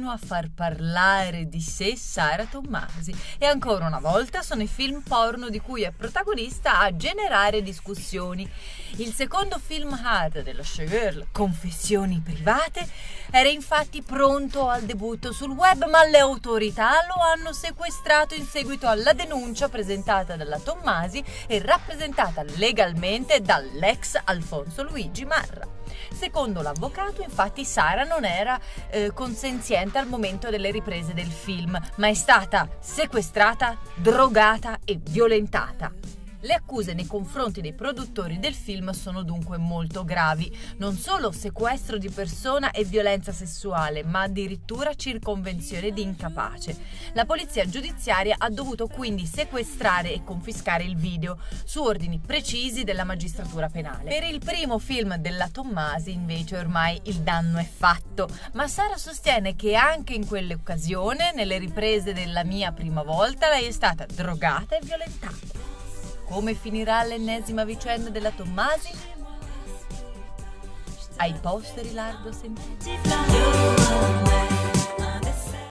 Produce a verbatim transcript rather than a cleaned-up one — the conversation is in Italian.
a far parlare di sé Sara Tommasi. E ancora una volta sono i film porno di cui è protagonista a generare discussioni. Il secondo film hard dello showgirl, Confessioni private, era infatti pronto al debutto sul web, ma le autorità lo hanno sequestrato in seguito alla denuncia presentata dalla Tommasi e rappresentata legalmente dall'ex Alfonso Luigi Marra. Secondo l'avvocato, infatti, Sara non era eh, consenziente al momento delle riprese del film, ma è stata sequestrata, drogata e violentata. Le accuse nei confronti dei produttori del film sono dunque molto gravi, non solo sequestro di persona e violenza sessuale, ma addirittura circonvenzione di incapace. La polizia giudiziaria ha dovuto quindi sequestrare e confiscare il video, su ordini precisi della magistratura penale. Per il primo film della Tommasi, invece, ormai il danno è fatto, ma Sara sostiene che anche in quell'occasione, nelle riprese della Mia prima volta, lei è stata drogata e violentata. Come finirà l'ennesima vicenda della Tommasi? Ai posteri largo sentito.